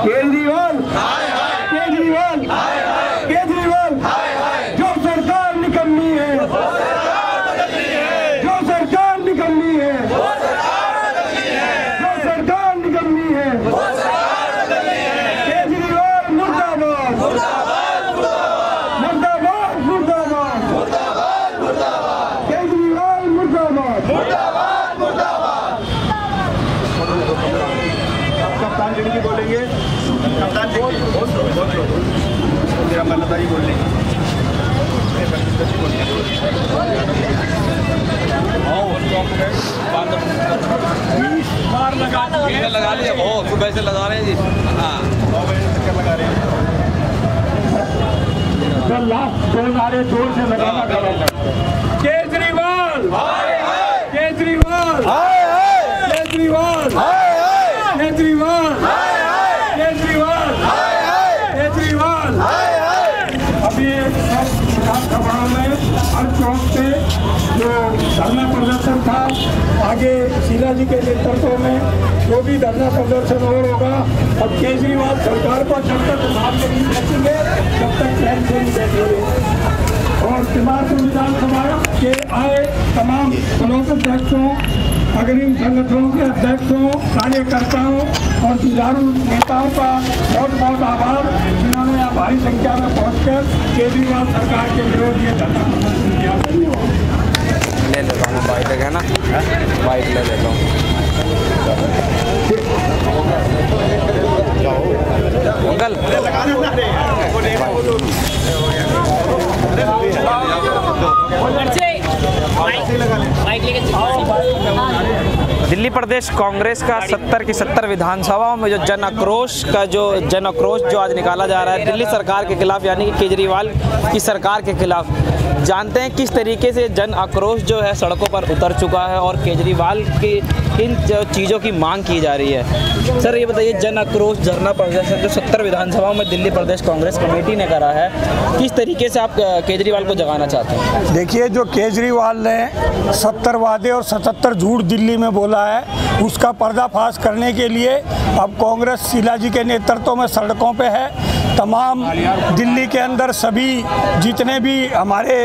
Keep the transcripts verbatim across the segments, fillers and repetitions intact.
केजरीवाल केजरीवाल केजरीवाल जो सरकार निकम्मी है, जो सरकार निकम्मी है, जो सरकार निकम्मी है, केजरीवाल मुर्दाबाद मुर्दाबाद मुर्दाबाद केजरीवाल मुर्दाबाद। कप्तान जी की बोलेंगे, कप्तान जी मल्लता जी बोलेंगे। लगा लिया बहुत सुबह से लगा रहे हैं जी। हाँ नौ बजे से क्या लगा रहे हैं? तो लास्ट दो नारे जोर से लगाना पड़ेगा। केजरीवाल केजरीवाल केजरीवाल केजरीवाल केजरीवाल केजरीवाल। अभी विधानसभा में हर चौक पे जो धरना प्रदर्शन था, आगे शीला जी के नेतृत्व में जो भी धरना प्रदर्शन और होगा। अब केजरीवाल सरकार को जब तक सामने नहीं बैठेंगे तब तक चैन से नहीं बैठेंगे। और तिमारपुर विधानसभा के आए तमाम ब्लॉक अध्यक्षों, अग्रिम संगठनों के अध्यक्षों, कार्यकर्ताओं और जुझारू नेताओं का बहुत बहुत आभार, जिन्होंने यहाँ भारी संख्या में पहुंचकर केजरीवाल सरकार के विरोध ये धरना प्रदर्शन किया। ले लेता हूँ बाइक है ना, बाइक ले लेता हूँ। अंकल दिल्ली प्रदेश कांग्रेस का सत्तर की सत्तर विधानसभाओं में जो जन आक्रोश का जो जन आक्रोश जो आज निकाला जा रहा है दिल्ली सरकार के खिलाफ, यानी कि केजरीवाल की सरकार के खिलाफ, जानते हैं किस तरीके से जन आक्रोश जो है सड़कों पर उतर चुका है और केजरीवाल की इन चीज़ों की मांग की जा रही है। सर ये बताइए, जन आक्रोश धरना प्रदर्शन जो सत्तर विधानसभाओं में दिल्ली प्रदेश कांग्रेस कमेटी ने करा है, किस तरीके से आप केजरीवाल को जगाना चाहते हैं? देखिए, जो केजरीवाल ने सत्तर वादे और सतहत्तर झूठ दिल्ली में बोला है, उसका पर्दाफाश करने के लिए अब कांग्रेस शीला जी के नेतृत्व में सड़कों पे है। तमाम दिल्ली के अंदर सभी जितने भी हमारे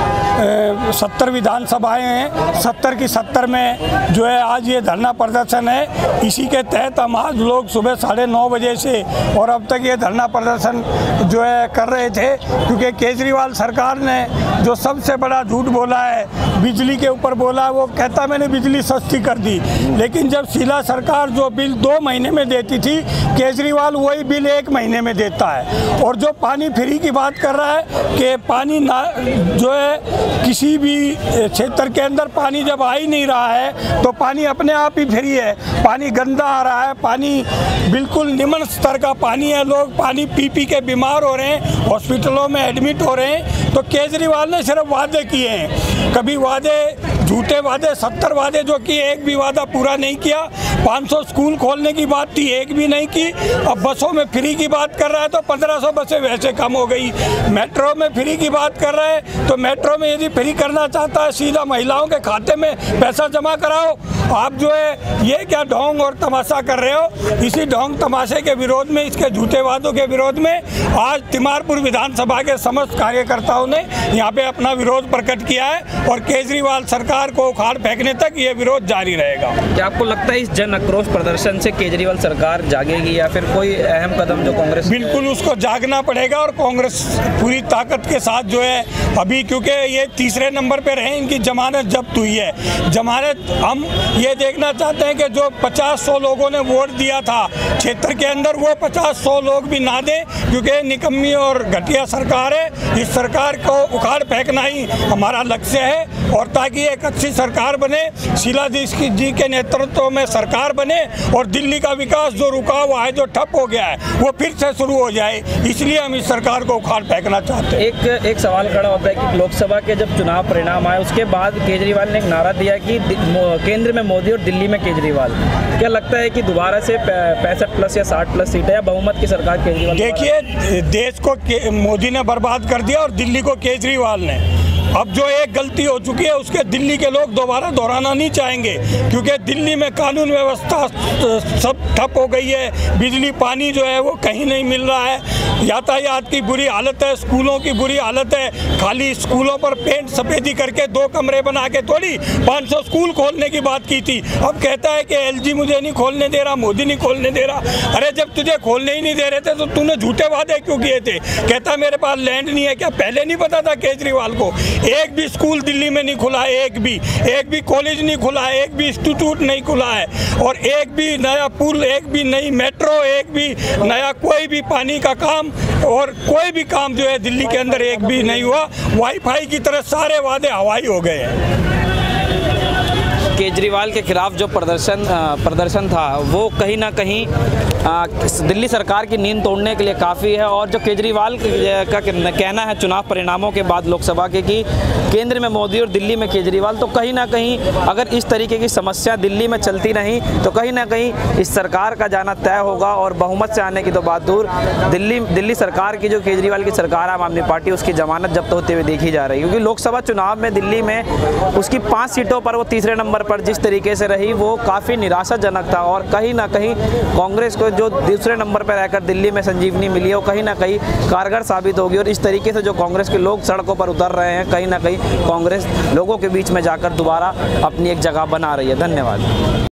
सत्तर विधानसभाएं हैं, सत्तर की सत्तर में जो है आज ये धरना प्रदर्शन है। इसी के तहत हम आज लोग सुबह साढ़े नौ बजे से और अब तक ये धरना प्रदर्शन जो है कर रहे थे, क्योंकि केजरीवाल सरकार ने जो सबसे बड़ा झूठ बोला है, बिजली के ऊपर बोला, वो कहता मैंने बिजली सस्ती कर दी। लेकिन जब शीला सरकार जो बिल दो महीने में देती थी, केजरीवाल वही बिल एक महीने में देता है। और जो पानी फ्री की बात कर रहा है कि पानी ना जो है किसी भी क्षेत्र के अंदर पानी जब आ ही नहीं रहा है तो पानी अपने आप ही फ्री है। पानी गंदा आ रहा है, पानी बिल्कुल निम्न स्तर का पानी है, लोग पानी पी पी के बीमार हो रहे हैं, हॉस्पिटलों में एडमिट हो रहे हैं। तो केजरीवाल ने सिर्फ वादे किए हैं, कभी वादे झूठे वादे, सत्तर वादे जो किए, एक भी वादा पूरा नहीं किया। पाँच सौ स्कूल खोलने की बात थी, एक भी नहीं की। अब बसों में फ्री की बात कर रहा है तो पंद्रह सौ बसें वैसे कम हो गई। मेट्रो में फ्री की बात कर रहा है तो मेट्रो में यदि फ्री करना चाहता है, सीधा महिलाओं के खाते में पैसा जमा कराओ। आप जो है ये क्या ढोंग और तमाशा कर रहे हो? इसी ढोंग तमाशे के विरोध में, इसके झूठे वादों के विरोध में आज तिमारपुर विधानसभा के समस्त कार्यकर्ताओं ने यहाँ पे अपना विरोध प्रकट किया है और केजरीवाल सरकार को उखाड़ फेंकने तक ये विरोध जारी रहेगा। क्या आपको लगता है इस जन आक्रोश प्रदर्शन से केजरीवाल सरकार जागेगी या फिर कोई अहम कदम जो कांग्रेस? बिल्कुल उसको जागना पड़ेगा और कांग्रेस पूरी ताकत के साथ जो है अभी, क्योंकि ये तीसरे नंबर पे रहे, इनकी जमानत जब्त हुई है। जमानत हम ये देखना चाहते हैं कि जो पचास सौ लोगों ने वोट दिया था क्षेत्र के अंदर, वो पचास सौ लोग भी ना दें, क्योंकि निकम्मी और घटिया सरकार है। इस सरकार को उखाड़ फेंकना ही हमारा लक्ष्य है और ताकि एक अच्छी सरकार बने, शीला जी के नेतृत्व में सरकार बने और दिल्ली का विकास जो रुका हुआ है, जो ठप हो गया है, वो फिर से शुरू हो जाए। इसलिए हम इस सरकार को उखाड़ फेंकना चाहते हैं। एक एक सवाल खड़ा होता है कि लोकसभा के जब चुनाव परिणाम आए उसके बाद केजरीवाल ने एक नारा दिया कि केंद्र में मोदी और दिल्ली में केजरीवाल। क्या लगता है कि दोबारा से पैंसठ प्लस या साठ प्लस सीटें या बहुमत की सरकार केजरीवाल? देखिए, देश को मोदी ने बर्बाद कर दिया और दिल्ली को केजरीवाल ने। अब जो एक गलती हो चुकी है उसके दिल्ली के लोग दोबारा दोहराना नहीं चाहेंगे, क्योंकि दिल्ली में कानून व्यवस्था सब ठप हो गई है। बिजली पानी जो है वो कहीं नहीं मिल रहा है, यातायात की बुरी हालत है, स्कूलों की बुरी हालत है। खाली स्कूलों पर पेंट सफेदी करके दो कमरे बना के थोड़ी पाँच सौ स्कूल खोलने की बात की थी। अब कहता है कि एलजी मुझे नहीं खोलने दे रहा, मोदी नहीं खोलने दे रहा। अरे जब तुझे खोलने ही नहीं दे रहे थे तो तूने झूठे वादे क्यों किए थे? कहता मेरे पास लैंड नहीं है। क्या पहले नहीं पता था केजरीवाल को? एक भी स्कूल दिल्ली में नहीं खुला है, एक भी एक भी कॉलेज नहीं खुला है, एक भी इंस्टीट्यूट नहीं खुला है, और एक भी नया पुल, एक भी नई मेट्रो, एक भी नया कोई भी पानी का काम और कोई भी काम जो है दिल्ली के अंदर एक भी नहीं हुआ। वाईफाई की तरह सारे वादे हवाई हो गए हैं। केजरीवाल के खिलाफ जो प्रदर्शन प्रदर्शन था वो कहीं ना कहीं आ, दिल्ली सरकार की नींद तोड़ने के लिए काफ़ी है। और जो केजरीवाल का कहना है चुनाव परिणामों के बाद लोकसभा के कि केंद्र में मोदी और दिल्ली में केजरीवाल, तो कहीं ना कहीं अगर इस तरीके की समस्या दिल्ली में चलती रही तो कहीं ना कहीं इस सरकार का जाना तय होगा। और बहुमत से आने की तो बात दूर, दिल्ली दिल्ली सरकार की जो केजरीवाल की सरकार आम आदमी पार्टी, उसकी जमानत जब्त होते हुए देखी जा रही है। क्योंकि लोकसभा चुनाव में दिल्ली में उसकी पाँच सीटों पर वो तीसरे नंबर पर जिस तरीके से रही वो काफ़ी निराशाजनक था। और कहीं ना कहीं कांग्रेस को जो दूसरे नंबर पर रहकर दिल्ली में संजीवनी मिली है वो कहीं ना कहीं कारगर साबित होगी। और इस तरीके से जो कांग्रेस के लोग सड़कों पर उतर रहे हैं, कहीं ना कहीं कांग्रेस लोगों के बीच में जाकर दोबारा अपनी एक जगह बना रही है। धन्यवाद।